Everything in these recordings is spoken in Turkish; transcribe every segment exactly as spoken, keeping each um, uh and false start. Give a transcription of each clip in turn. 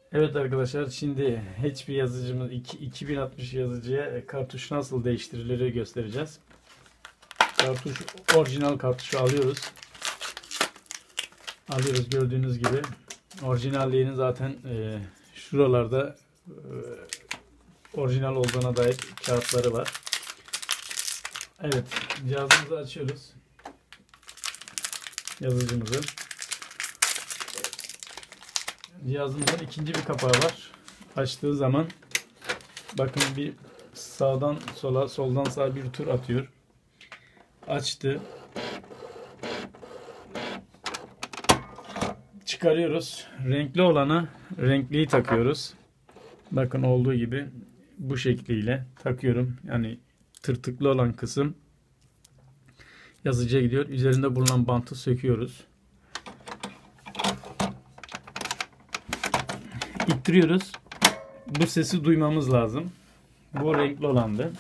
Evet arkadaşlar, şimdi H P yazıcımız iki bin altmış yazıcıya kartuş nasıl değiştirilir göstereceğiz. Kartuş, orijinal kartuşu alıyoruz. Alıyoruz gördüğünüz gibi. Orijinalliğini zaten e, şuralarda e, orijinal olduğuna dair kağıtları var. Evet, cihazımızı açıyoruz. Yazıcımızı. Cihazımızın ikinci bir kapağı var. Açtığı zaman bakın bir sağdan sola, soldan sağa bir tur atıyor. Açtı. Çıkarıyoruz. Renkli olanı renkliyi takıyoruz. Bakın olduğu gibi bu şekliyle takıyorum. Yani tırtıklı olan kısım yazıcıya gidiyor. Üzerinde bulunan bantı söküyoruz. İttiriyoruz. Bu sesi duymamız lazım. Bu renkli olandı.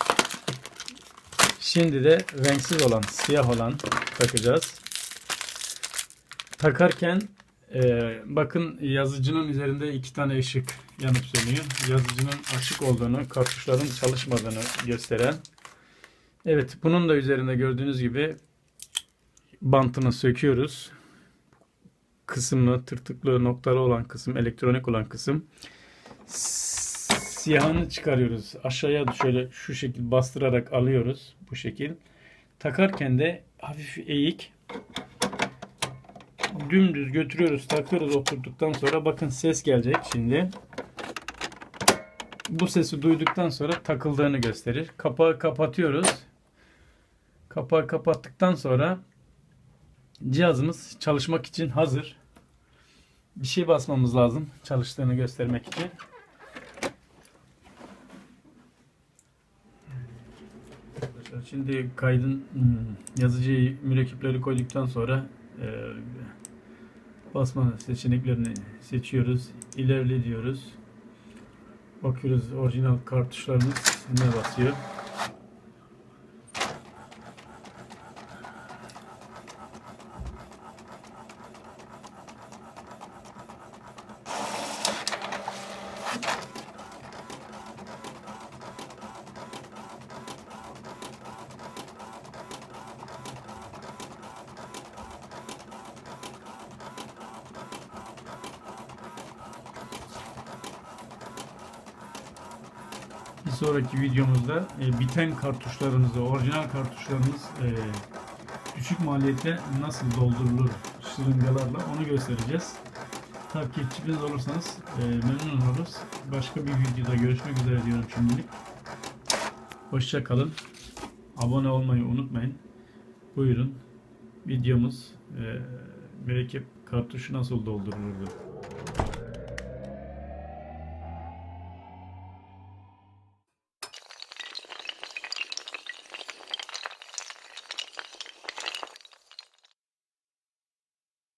Şimdi de renksiz olan, siyah olan takacağız. Takarken e, bakın yazıcının üzerinde iki tane ışık yanıp sönüyor. Yazıcının açık olduğunu, kartuşların çalışmadığını gösteren. Evet, bunun da üzerinde gördüğünüz gibi bantını söküyoruz. Kısımlı, tırtıklı noktalı olan kısım, elektronik olan kısım. Siyahını çıkarıyoruz. Aşağıya şöyle şu şekil bastırarak alıyoruz. Bu şekil. Takarken de hafif eğik. Dümdüz götürüyoruz, takıyoruz oturduktan sonra. Bakın ses gelecek şimdi. Bu sesi duyduktan sonra takıldığını gösterir. Kapağı kapatıyoruz. Kapağı kapattıktan sonra cihazımız çalışmak için hazır. Bir şey basmamız lazım çalıştığını göstermek için. Şimdi kaydın yazıcıyı, mürekkepleri koyduktan sonra e, basma seçeneklerini seçiyoruz. İlerle diyoruz. Bakıyoruz orijinal kartuşlarımız ne basıyor. Bir sonraki videomuzda e, biten kartuşlarımızı, orijinal kartuşlarımız e, düşük maliyette nasıl doldurulur şırıngalarla onu göstereceğiz. Takipçimiz olursanız e, memnun oluruz. Başka bir videoda görüşmek üzere diyorum şimdilik. Hoşça kalın. Abone olmayı unutmayın. Buyurun. Videomuz e, mürekkep kartuşu nasıl doldurulurdu.